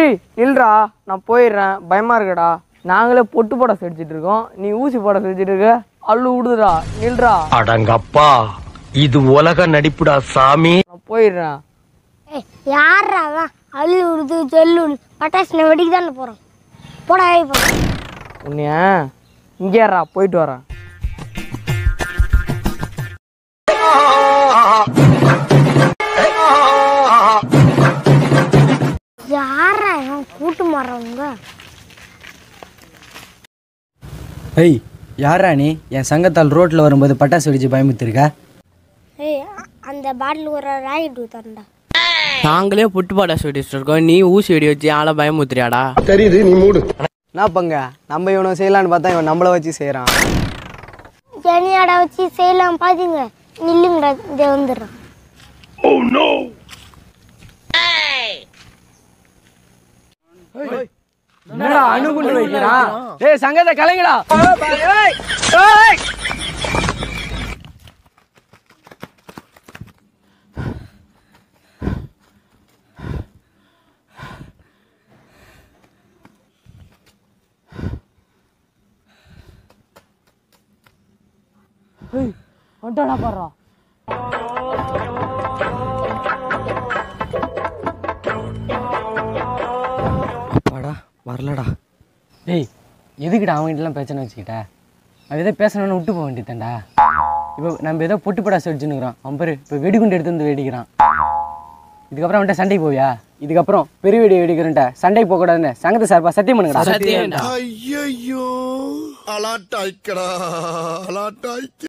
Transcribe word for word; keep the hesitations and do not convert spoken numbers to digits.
ஏய் நில்றா, நான் போயிடுறேன், பயமா இருக்கடா. நாங்களே பொட்டு போட செடிச்சிட்டு இருக்கோம், நீ ஊசி போட செடிச்சிட்டு இருக்க. அள்ளு விடுதுடா, நில்றா. அடங்கப்பா, இது உலக நடிப்புடா சாமி. நான் போயிடுறேன். ஏய் யாரா அவன்? அள்ளு விடுது சொல்லு பட்டாசு வெடிக்கு தானே போகிறோம். போடா போ. உன்னைய இங்கேறா, போயிட்டு வரேன். யாரா அவன்? கூட்டு மாறவங்க. ஏய் யாரா நீ? என் சங்கத்தால் ரோட்டில் வரும்போது பட்டாசு வெடிச்சு பயமுத்திருக்க. ஏய் அந்த பாட்டில் ஒரு ராக்கெட் ஊத்தாண்டா. நாங்களே புட்டு பட்டாசு வெடிச்சிட்டு இருக்கோம், நீ ஊசி வெடி வச்சு ஆளை பயமுத்துறியாடா? தெரியுது, நீ மூடு. என்ன பங்க, நம்ம இவனை செய்யலான்னு பார்த்தா இவன் நம்மளை வச்சு செய்கிறான். ஜனியாடா வச்சு செய்யலாம் பாத்தீங்க. நில்லுங்கடா, இங்க வந்துடுறான். என்னடா அணுகுண்டு வைக்கிறான்? ஏய் சங்கத்தை கலைங்கடா. ஏய் வந்துடா பாறா. அப்பாடா வரலடா. டேய் எதுக்குடா அவங்ககிட்டலாம் பிரச்சனை வச்சுக்கிட்ட? அவன் எதோ பேசணும்னு விட்டு போக வேண்டியதாண்டா. இப்போ நம்ம ஏதோ பொட்டு பட்டாசு வெடிச்சுன்னுக்குறோம், அவன் பாரு இப்போ வெடிகுண்டு எடுத்து வந்து வெடிக்கிறான். இதுக்கப்புறம் அவன்கிட்ட சண்டைக்கு போவியா? இதுக்கப்புறம் பெரிய வெடி வெடிக்கிறன்ட்ட சண்டைக்கு போகக்கூடாதுன்னு சங்கத்தை சார்பா சத்தியம் பண்ணுங்கடா. சத்தியம். ஐயோ அலாட்டாய்க்கடா, அலாட்டாய்க்க.